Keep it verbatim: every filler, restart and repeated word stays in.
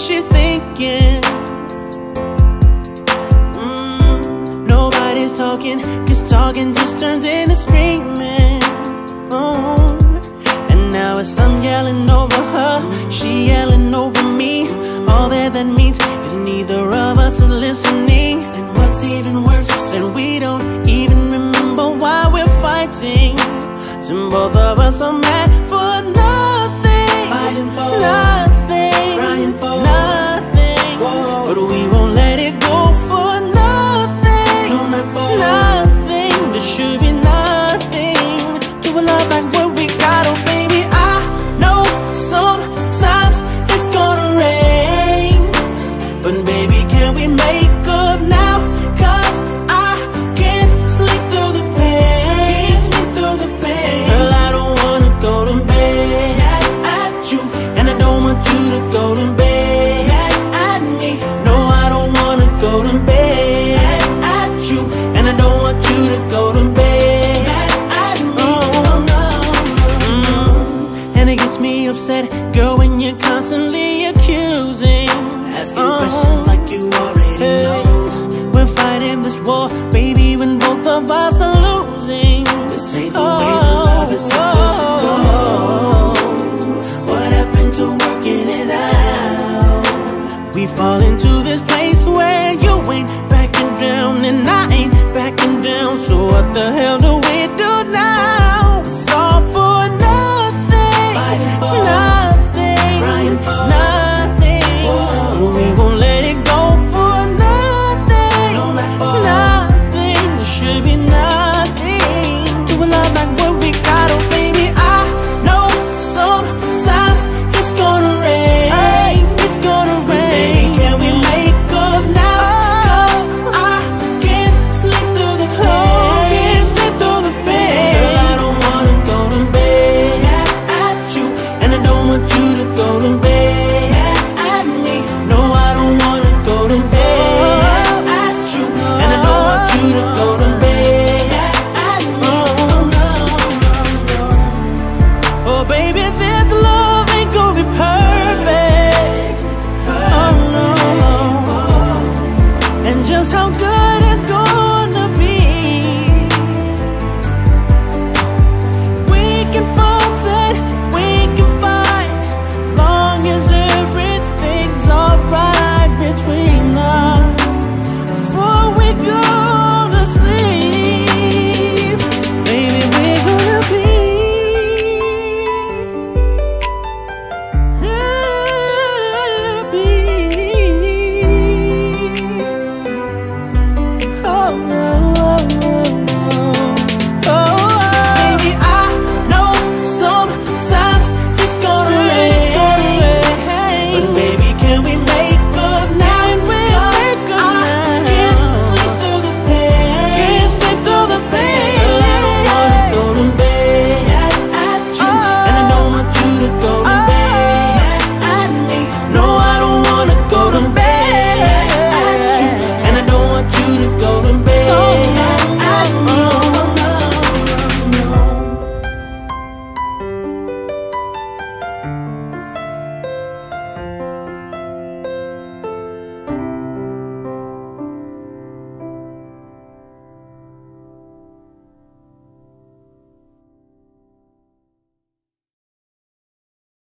she's thinking. mm, Nobody's talking, cause talking just turns into screaming. Oh, and now it's I'm yelling over her, she yelling over me. All that that means is neither of us is listening. And what's even worse, that we don't even remember why we're fighting. So both of us are mad for nothing, fighting for nothing, crying for nothing. Whoa. But we won't let it go for nothing, no, not for nothing. There should be nothing to a love like what we got. Oh baby, I know sometimes it's gonna rain, but baby, can we make up now? Cause I can't sleep through the pain, can't sleep through the pain. Girl, I don't wanna go to bed at you, and I don't want you to go to bed at me. No, I don't wanna go to bed at you, and I don't want you to go to bed at me. Oh, no. mm. And it gets me upset, girl, when you're constantly accusing, asking oh. questions like you already hey. know. We're fighting this war, baby, when both of us are losing. This ain't the oh. way the love is supposed to go. What happened to working it out? We fall into this place where you ain't backing down and I ain't backing down. So what the hell do we do now? It's all for nothing, fighting for nothing, crying for nothing. Whoa. We won't let it go for nothing, no, not for nothing. There should be nothing to a love like what we got. Oh baby, I know sometimes it's gonna rain, it's gonna rain. Baby, can we make up now? Cause I can't sleep through the pain, can't sleep through the pain. Girl, I don't wanna go to bed at you, and I don't want you to go to bed